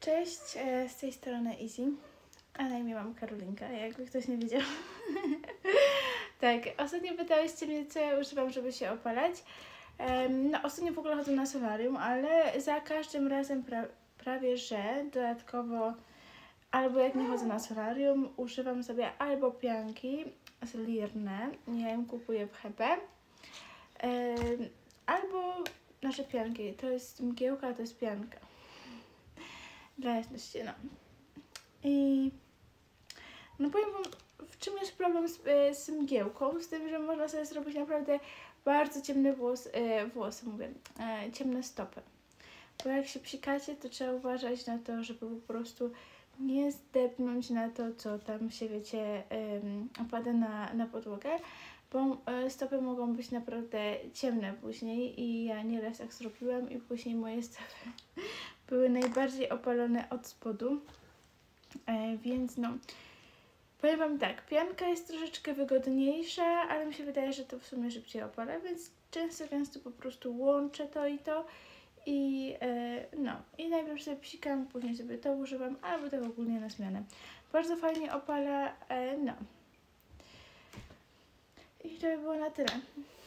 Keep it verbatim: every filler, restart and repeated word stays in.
Cześć, e, z tej strony Easy, a na imię mam Karolinka, jakby ktoś nie wiedział. Tak, ostatnio pytałyście mnie, co ja używam, żeby się opalać. Um, no ostatnio w ogóle chodzę na solarium, ale za każdym razem pra prawie, że dodatkowo, albo jak nie chodzę na solarium, używam sobie albo pianki z Lirne, ja ją kupuję w H P, um, albo nasze pianki, to jest mgiełka, a to jest pianka. Dla jasności, no. I no powiem wam, w czym jest problem z, z mgiełką, z tym, że można sobie zrobić naprawdę bardzo ciemny włos, e, włosy, mówię, e, ciemne stopy. Bo jak się psikacie, to trzeba uważać na to, żeby po prostu nie zdepnąć na to, co tam się, wiecie, um, opada na, na podłogę, bo e, stopy mogą być naprawdę ciemne później i ja nieraz tak zrobiłam i później moje stopy były najbardziej opalone od spodu, e, więc no, powiem wam tak, pianka jest troszeczkę wygodniejsza, ale mi się wydaje, że to w sumie szybciej opala, więc często, często po prostu łączę to i to i e, no, i najpierw sobie psikam, później sobie to używam, albo tak ogólnie na zmianę. Bardzo fajnie opala, e, no. I to by było na tyle.